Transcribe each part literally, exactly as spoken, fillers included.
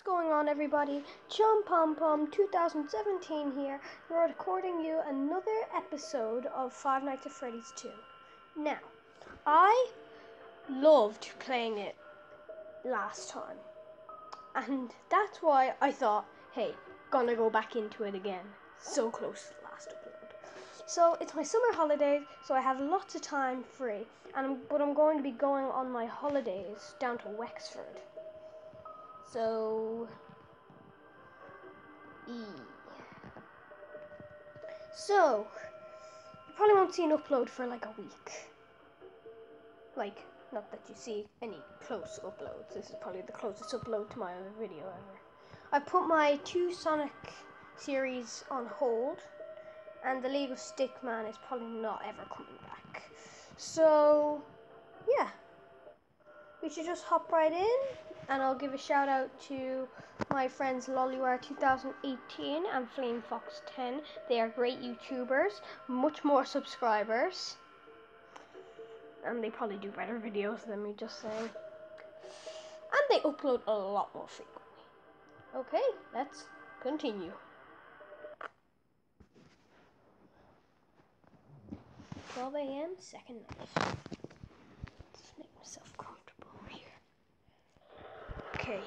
going on, everybody? Chum Pom Pom twenty seventeen here. We're recording you another episode of Five Nights at Freddy's two. Now, I loved playing it last time, and that's why I thought, hey, gonna go back into it again. So close to the last upload. So it's my summer holidays, so I have lots of time free, and I'm, but I'm going to be going on my holidays down to Wexford. So, E. So, you probably won't see an upload for like a week. Like, not that you see any close uploads. This is probably the closest upload to my other video ever. I put my two Sonic series on hold, and the League of Stickman is probably not ever coming back. So, yeah. We should just hop right in, and I'll give a shout out to my friends Lollywire twenty eighteen and FlameFox ten. They are great YouTubers, much more subscribers, and they probably do better videos than me, just saying. And they upload a lot more frequently. Okay, let's continue. twelve a m second night. Let's make myself comfortable over here. Okay.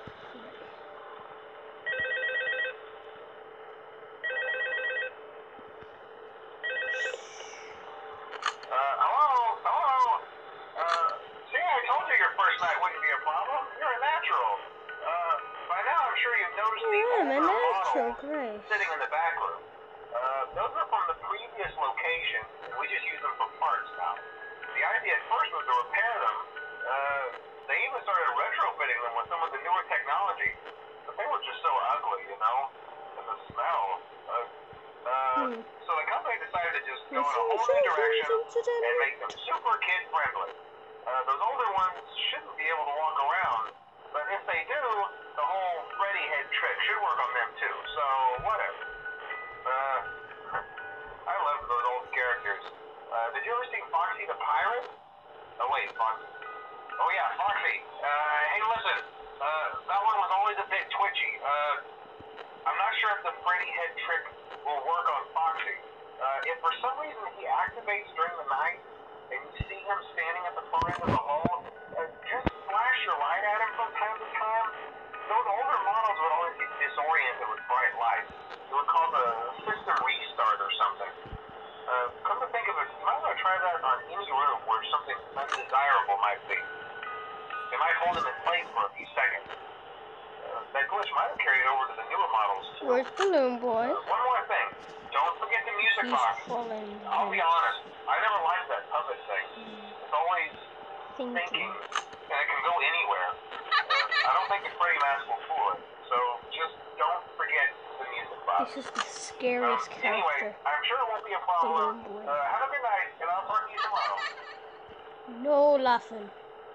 Great. Sitting in the back room. Uh, those are from the previous location, and we just use them for parts now. The idea at first was to repair them. Uh, they even started retrofitting them with some of the newer technology, but they were just so ugly, you know, and the smell. Uh, uh, hmm. So the company decided to just go in a whole new direction and make them super kid-friendly. Uh, those older ones shouldn't be able to walk around, but if they do, the whole Freddy head trick should work on them too, so whatever. Uh, I love those old characters. Uh, did you ever see Foxy the Pirate? Oh wait, Foxy. Oh yeah, Foxy. Uh, hey listen, uh, that one was always a bit twitchy. Uh, I'm not sure if the Freddy head trick will work on Foxy. Uh, if for some reason he activates during the night, and you see him standing at the far end of the hall, uh, just flash your light at him from time to time. Those older models would always get disoriented with bright lights. It would cause a system restart or something. Uh, come to think of it, you might want to try that on any room where something undesirable might be. It might hold him in place for a few seconds. Uh, that glitch might have carried over to the newer models too. Where's Balloon Boy? Uh, one more thing. Don't forget the music He's box. falling. I'll be honest, I never liked that puppet thing. It's always Thinking. thinking, and it can go anywhere. I don't think the Freddy mask will fool it, so just don't forget the music box. This is the scariest um, character. Anyway, I'm sure it won't be a problem. Uh, have a good night, and I'll talk to you tomorrow. No laughing.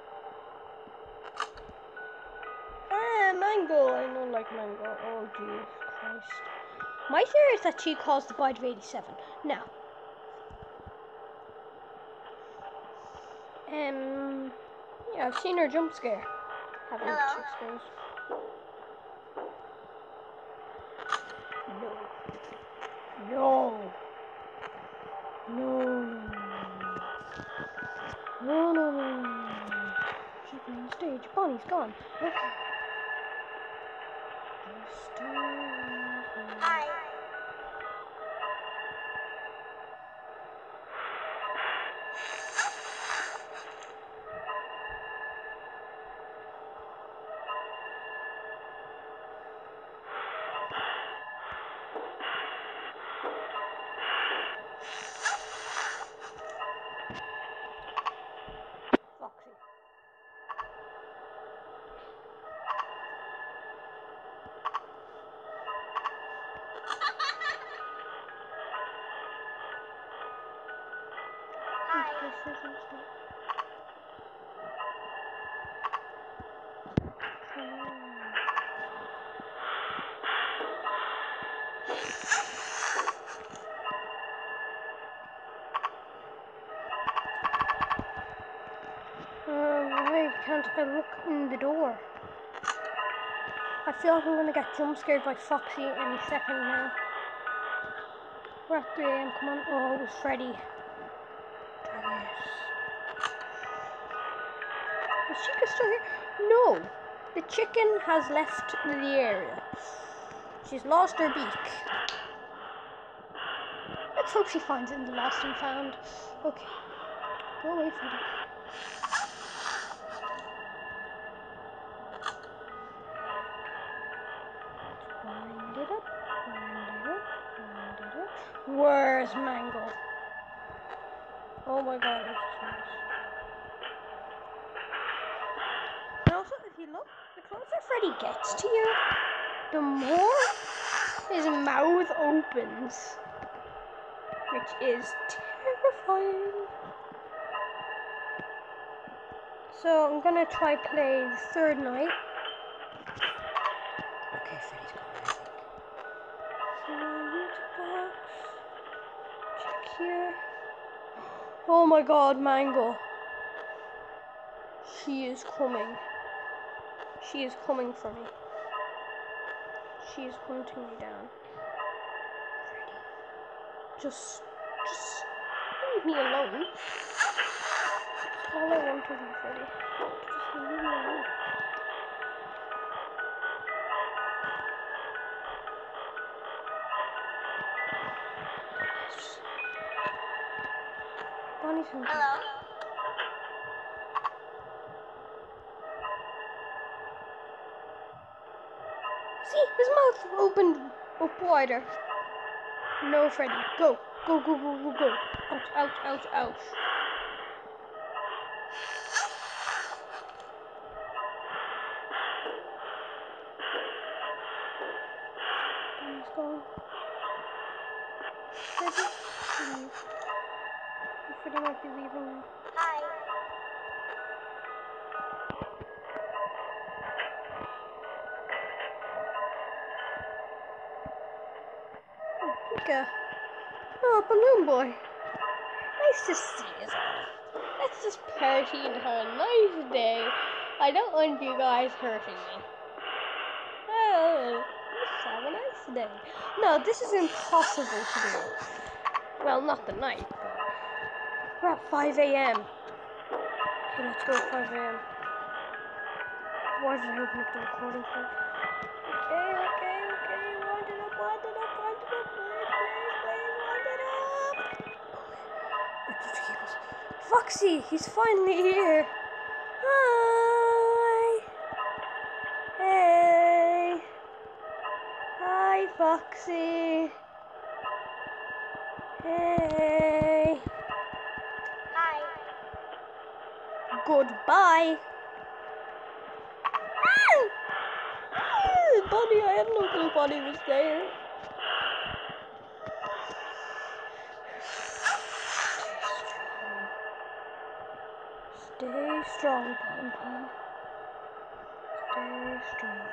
Ah, Mango. I don't like Mango. Oh, Jesus Christ. My theory is that she caused the bite of eighty-seven. Now. Um, yeah, I've seen her jump scare. Haven't exposed. No. No. No. No, no, no. She's on stage. Bonnie's gone. Okay. Hi. Uh, why can't I look in the door? I feel like I'm gonna get jump scared by Foxy any second now. We're at three A M, come on. Oh, it was Freddy. Darn it. Is Chica still here? No. The chicken has left the area. She's lost her beak. Let's hope she finds it in the lost and found. Okay. Go away, Freddy. Wind it up, wind it up, wind it up. Where's Mango? Oh my god, it's nice. And also, if you look, the closer Freddy gets to you, the more his mouth opens. Which is terrifying. So I'm gonna try play the third night. Okay, Freddy's coming, I think. So music box. Check here. Oh my god, Mango. She is coming. She is coming for me. She is hunting me down. Freddy. Just, just leave me alone. That's all I want of you, Freddy. Just leave me alone. Bonnie's hunting. Hello? See, his mouth opened up wider. No, Freddy. Go. Go, go, go, go, go. Ouch, ouch, ouch, ouch. Bonnie's gone. Freddy, leave. Freddy might be leaving now. Hi. Oh, Pika. Oh, Balloon Boy. Nice to see you all. Let's just party and have a nice day. I don't want you guys hurting me. Oh, let's have a nice day. No, this is impossible to do. Well, not the night, but we're at five A M Okay, let's go at five A M Why did I open up the recording thing? Okay, okay, okay. Wind it up, wind it up, wind it up. Please, please, please, wind it up. Okay. It's cables. Foxy, he's finally here. Hi. Hey. Hi, Foxy. Hey. Hi. Goodbye. Bonnie, I had no clue Bonnie was there. Stay strong, Pom Pom. Stay strong.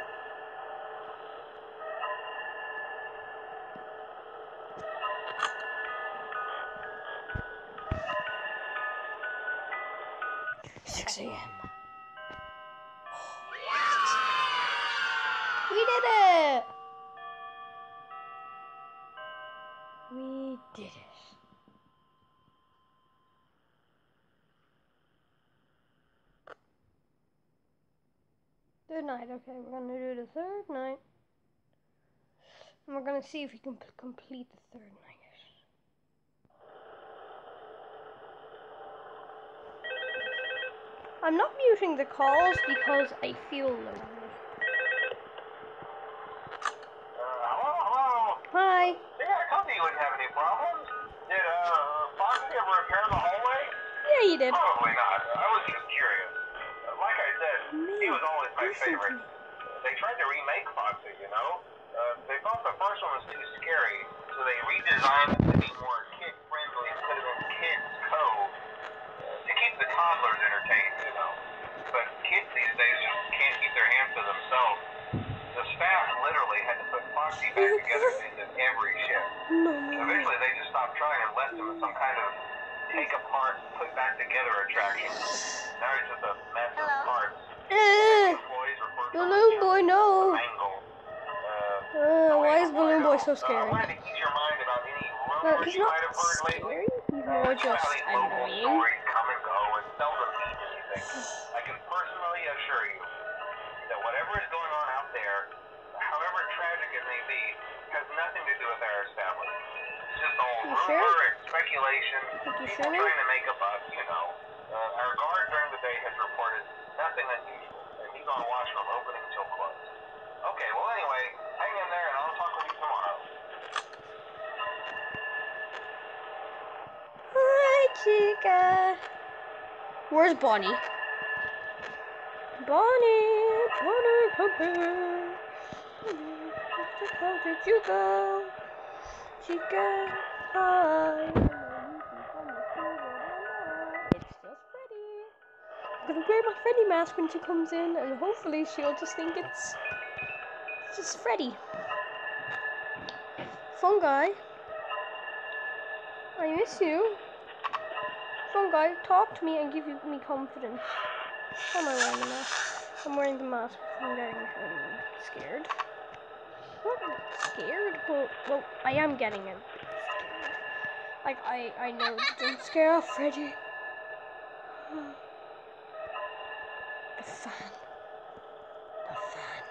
six A M We did it! We did it. Third night, okay, we're gonna do the third night. And we're gonna see if we can p- complete the third night. I'm not muting the calls because I feel lonely. Hello, hello. Hi. Yeah, I told you you wouldn't have any problems. Did, uh, Foxy ever repair the hallway? Yeah, you did. Probably not. I was just curious. Uh, Like I said, he was always my Listen to favorite. me. They tried to remake Foxy, you know? Uh, they thought the first one was too scary, so they redesigned it to be more kid-friendly instead of in Kids Cove uh, to keep the toddlers entertained, you know? But kids these days just can't keep their hands to themselves. The staff literally had to put Foxy back together at the end of every shift. No, no, no. Eventually, they just stopped trying and left him in some kind of take apart, put back together attraction. Now he's just a mess of Hello? parts. Eh, Employees refer to him Balloon as Boy, the no. Mango Uh, why is Balloon Boy so Uh, I scary? wanted to ease your mind about any Well, rumors he's you not might have heard lately. scary. He's Uh, more you know how just these local annoying. stories come and go and seldom mean anything. I can personally assure you that whatever is going on out there, however tragic it may be, has nothing to do with our establishment. It's just all You rumor sure? and speculation, Think you people sure now? trying to make a buck, you know. Uh, our guard during the day has reported nothing unusual, and he's on watch from opening till close. Okay, well anyway, hang in there and I'll talk with you tomorrow. Hi, chica. Where's Bonnie? Bonnie, Bonnie, come here. How did you go? Chica, hi. It's just Freddy. I'm gonna wear my Freddy mask when she comes in, and hopefully she'll just think it's just Freddy. Phone guy, I miss you. Phone guy, talk to me and give me confidence. Why am I wearing the mask? I'm wearing the mask because I'm getting um, scared. Not scared, but well, I am getting a bit scared. Like I, I know it didn't scare off Freddy. The fan. The fan.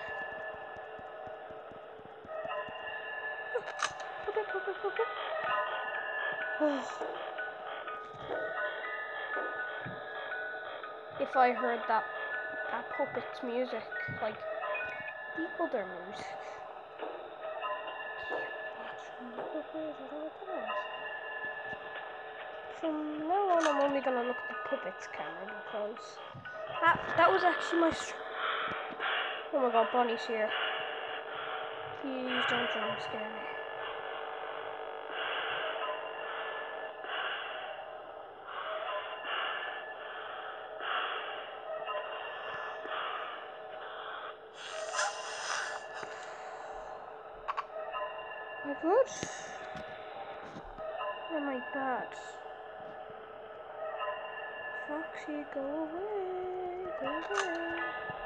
Puppet, puppet, puppet. Oh. If I heard that that puppet's music, like the other music. From now on, I'm only gonna look at the puppet's camera because that that was actually my. Str oh my God, Bonnie's here. Please don't jump scare me. Am I good? Or am I bad? Foxy, go away, go away.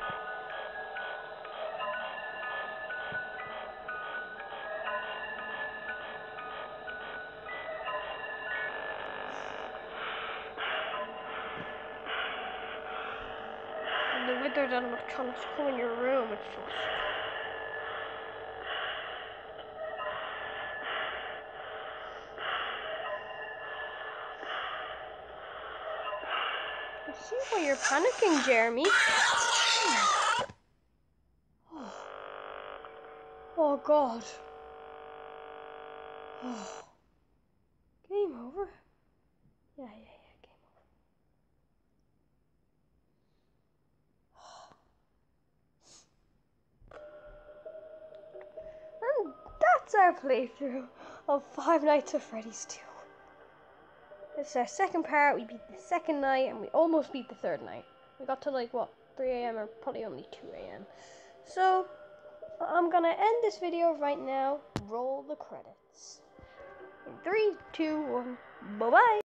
And the withered electronics go in your room, it's just... I see why you're panicking, Jeremy. Oh, oh God. Oh. Game over? Yeah, yeah, yeah, game over. And that's our playthrough of Five Nights at Freddy's two. It's our second part. We beat the second night and we almost beat the third night. We got to like what, three A M or probably only two A M So I'm gonna end this video right now. Roll the credits. In three, two, one, bye bye.